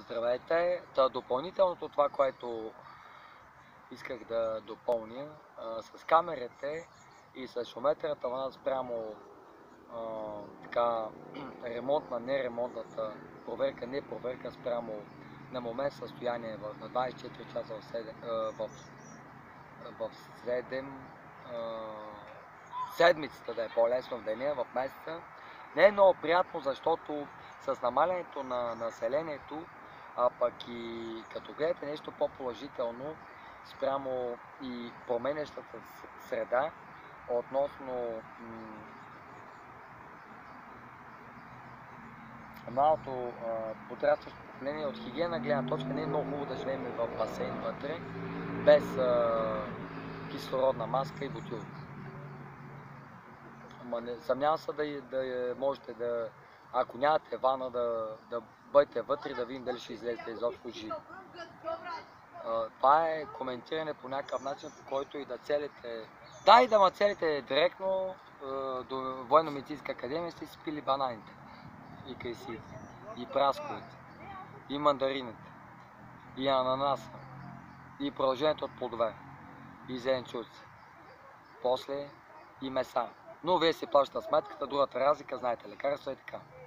Здравейте! Допълнителното това, което исках да допълня, с камерите и с шуметера тавана спрямо ремонтна, неремонтната проверка, не проверка спрямо на момент състояние на 24 часа в 7 седмицата, да е по-лесно в деня, в месеца. Не е много приятно, защото с намалянето на населението, а пък и като гледате нещо по-положително спрямо и променящата среда относно малото подрастващо поколение, от хигиена гледна точка не е много хубаво да живеем в басейн вътре, без кислородна маска и бутилка. Съмнявам се да можете да, ако нямате вана, да бъдете вътре, да видим дали ще излезете изобщо живи. Това е коментиране по някакъв начин, по който и да целите. Да, и да ме целите директно до Военно-медицинска академия, сте си пили бананите и кайсиите, и прасковите, и мандарините, и ананаса, и продължението от плодове, и зеленчуци, после и меса. Но вие си плащате сметката, другата разлика, знаете, лекарства и така.